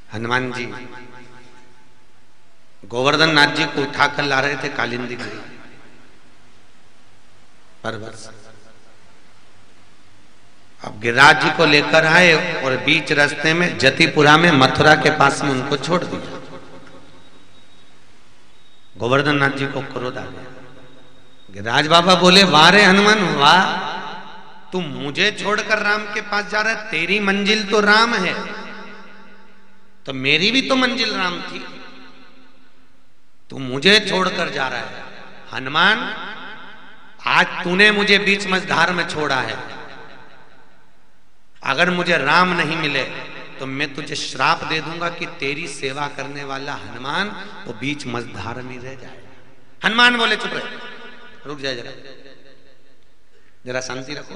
हनुमान जी गोवर्धन नाथ जी को उठाकर ला रहे थे कालिंदी गिरी पर्वत से। अब गिरिराज जी को लेकर आए और बीच रास्ते में जतिपुरा में मथुरा के पास में उनको छोड़ दिया। गोवर्धन नाथ जी को क्रोध आ गया। गिरिराज बाबा बोले, वाह रे हनुमान वाह, तू मुझे छोड़कर राम के पास जा रहा है, तेरी मंजिल तो राम है, तो मेरी भी तो मंजिल राम थी, तू मुझे छोड़कर जा रहा है। हनुमान, आज तूने मुझे बीच मझधार में छोड़ा है, अगर मुझे राम नहीं मिले तो मैं तुझे श्राप दे दूंगा कि तेरी सेवा करने वाला हनुमान वो बीच मझधार में रह जाए। हनुमान बोले, चुप रहे, रुक जाए, जरा शांति रखो,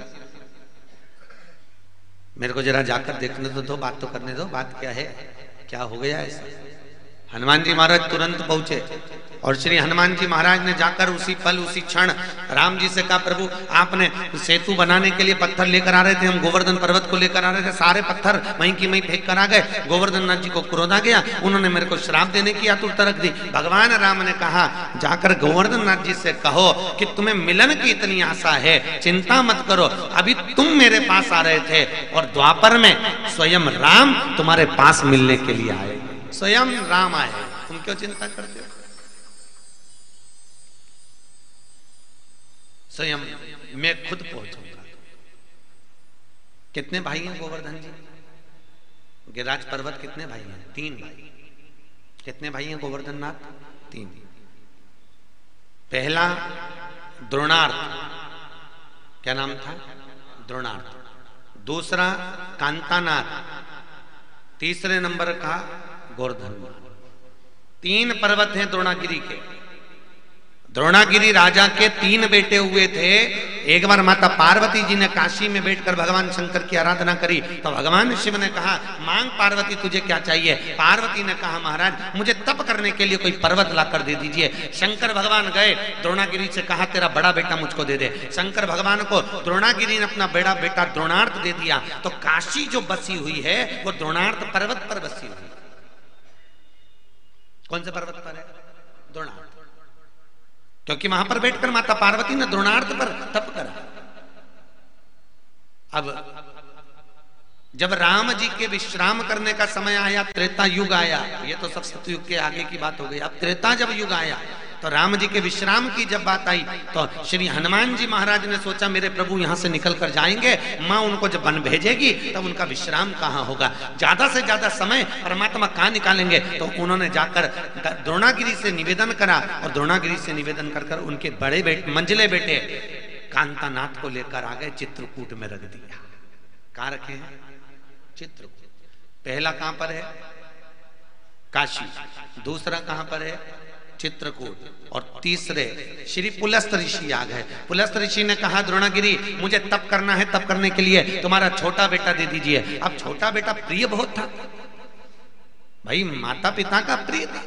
मेरे को जरा जाकर देखने दो, बात तो करने दो, बात क्या है, क्या हो गया ऐसा। हनुमान जी महाराज तुरंत पहुंचे और श्री हनुमान जी महाराज ने जाकर उसी पल उसी क्षण राम जी से कहा, प्रभु आपने सेतु बनाने के लिए पत्थर लेकर आ रहे थे, हम गोवर्धन पर्वत को लेकर आ रहे थे, सारे पत्थर वहीं की वहीं फेंक कर आ गए। गोवर्धन नाथ जी को क्रोध आ गया, उन्होंने मेरे को श्राप देने की आतुरता रख दी। भगवान राम ने कहा, जाकर गोवर्धन नाथ जी से कहो कि तुम्हें मिलन की इतनी आशा है, चिंता मत करो, अभी तुम मेरे पास आ रहे थे और द्वापर में स्वयं राम तुम्हारे पास मिलने के लिए आए, स्वयं राम आए, तुम क्यों चिंता करते हो, स्वयं मैं खुद पहुंचूंगा। कितने भाई हैं गोवर्धन जी? गिरिराज पर्वत कितने भाई हैं? 3 भाई। कितने भाई हैं गोवर्धन नाथ? 3। पहला द्रोणार्थ, क्या नाम था? द्रोणार्थ। दूसरा कांतानाथ, तीसरे नंबर का गोवर्धन। 3 पर्वत हैं द्रोणागिरी के। द्रोणागिरी राजा के 3 बेटे हुए थे। एक बार माता पार्वती जी ने काशी में बैठकर भगवान शंकर की आराधना करी तो भगवान शिव ने कहा, मांग पार्वती तुझे क्या चाहिए। पार्वती ने कहा, महाराज मुझे तप करने के लिए कोई पर्वत ला कर दे दीजिए। शंकर भगवान गए, द्रोणागिरी से कहा, तेरा बड़ा बेटा मुझको दे दे। शंकर भगवान को द्रोणागिरी ने अपना बड़ा बेटा द्रोणार्थ दे दिया। तो काशी जो बसी हुई है वो द्रोणार्थ पर्वत पर बसी हुई। कौन से पर्वत पर है? द्रोणार्थ, क्योंकि वहां पर बैठकर माता पार्वती ने द्रोणार्थ पर तप करा। अब जब राम जी के विश्राम करने का समय आया, त्रेता युग आया, ये तो सब सतयुग के आगे की बात हो गई। अब त्रेता जब युग आया तो राम जी के विश्राम की जब बात आई तो श्री हनुमान जी महाराज ने सोचा, मेरे प्रभु यहां से निकल कर जाएंगे, मां उनको जब वन भेजेगी तब उनका विश्राम कहां होगा, ज्यादा से ज्यादा समय परमात्मा कहां निकालेंगे। तो उन्होंने जाकर द्रोणागिरी से निवेदन करा और द्रोणागिरी से निवेदन कर उनके बड़े बेटे, मंझले बेटे कांतानाथ को लेकर आ गए, चित्रकूट में रख दिया। कहां रखे हैं? चित्रकूट। पहला कहां पर है? काशी। दूसरा कहां पर है? चित्रकूट। और तीसरे श्री पुलस्त ऋषि आ गए। पुलस्त ऋषि ने कहा, द्रोणागिरी मुझे तप करना है, तप करने के लिए तुम्हारा छोटा बेटा दे दीजिए। अब छोटा बेटा प्रिय बहुत था भाई, माता पिता का प्रिय था,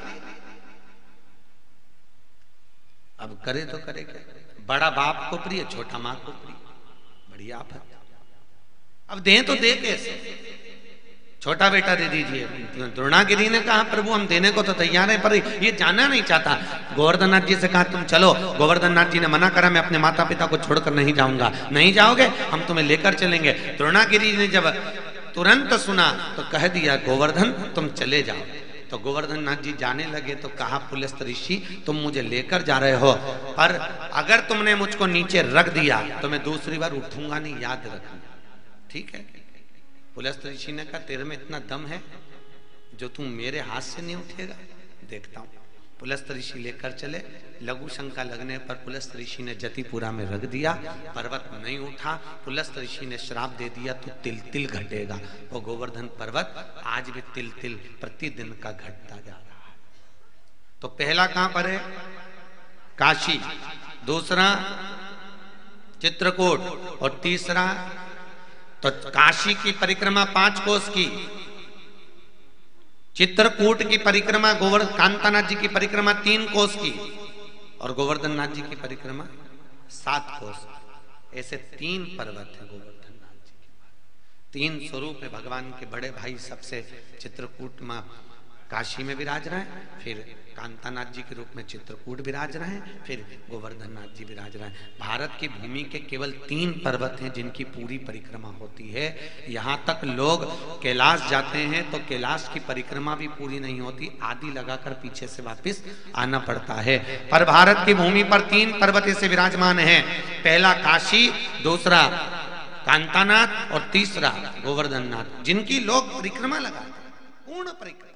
अब करे तो करे क्या। बड़ा बाप को प्रिय, छोटा मां को प्रिय, बड़ी आफत। अब दें तो दे कैसे? छोटा बेटा दे दीजिए। द्रोणागिरी ने कहा, प्रभु हम देने को तो तैयार है, पर ये जाना नहीं चाहता। गोवर्धन नाथ जी से कहा, तुम चलो। गोवर्धन नाथ जी ने मना करा, मैं अपने माता पिता को छोड़कर नहीं जाऊंगा। नहीं जाओगे, हम तुम्हें लेकर चलेंगे। द्रोणागिरी ने जब तुरंत सुना तो कह दिया, गोवर्धन तुम चले जाओ। तो गोवर्धन नाथ जी जाने लगे तो कहा, पुलस्त ऋषि तुम मुझे लेकर जा रहे हो, पर अगर तुमने मुझको नीचे रख दिया तो मैं दूसरी बार उठूंगा नहीं, याद रखना, ठीक है। पुलस्त ऋषि ने कहा, तेरे में इतना दम है जो तुम मेरे हाथ से नहीं उठेगा, देखता हूं। पुलस्त ऋषि लेकर चले। लघु शंका लगने पर पुलस्त ऋषि ने जतिपुरा में रख दिया, पर्वत नहीं उठा। पुलस्त ऋषि ने श्राप दे दिया, तो तिल तिल घटेगा। वो गोवर्धन पर्वत आज भी तिल तिल प्रतिदिन का घटता जा रहा है। तो पहला कहां पर है? काशी। दूसरा चित्रकूट। और तीसरा तो काशी की परिक्रमा 5 कोस की, चित्रकूट की परिक्रमा, कांतानाथ जी की परिक्रमा 3 कोस की और गोवर्धन नाथ जी की परिक्रमा 7 कोस। ऐसे 3 पर्वत है गोवर्धन नाथ जी के पास। तीन स्वरूप है भगवान के। बड़े भाई सबसे चित्रकूट में काशी में विराज रहे हैं, फिर कांतानाथ जी के रूप में चित्रकूट विराज रहे हैं, फिर गोवर्धन नाथ जी विराज रहे हैं। भारत की भूमि के केवल 3 पर्वत हैं जिनकी पूरी परिक्रमा होती है। यहाँ तक लोग कैलाश जाते हैं तो कैलाश की परिक्रमा भी पूरी नहीं होती, आदि लगाकर पीछे से वापस आना पड़ता है। पर भारत की भूमि पर 3 पर्वत ऐसे विराजमान है। पहला काशी, दूसरा कांतानाथ और तीसरा गोवर्धन नाथ, जिनकी लोग परिक्रमा लगाते, पूर्ण परिक्रमा।